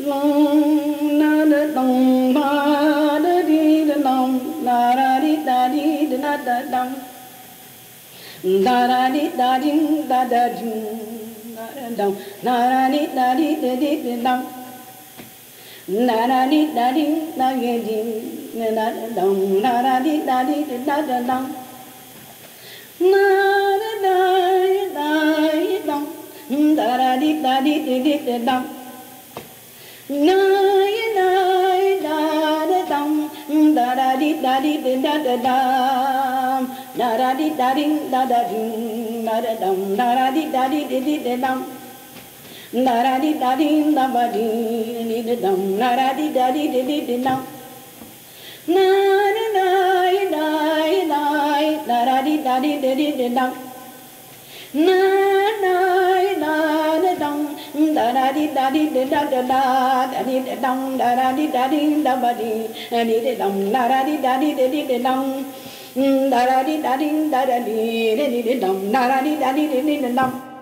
long na da dong na da di da long na ra di da di da da dong da ra di da ding da da ding na da dong na ra di da di da di da dong na ra di da ding da ge ding na da dong na ra di da di da da dong na da da da dong da ra di da di da dong na na da da dong da da di da da da da da di da ding da da ding da da dong da ra di da da dong da ra di da ding da ba di da dong da ra di da dong na na da da ra di da dong na na da dong da ra di da da di dong da ra di da ding da ba di dong da ra di da dong da ra di da ding da di dong da ra di da dong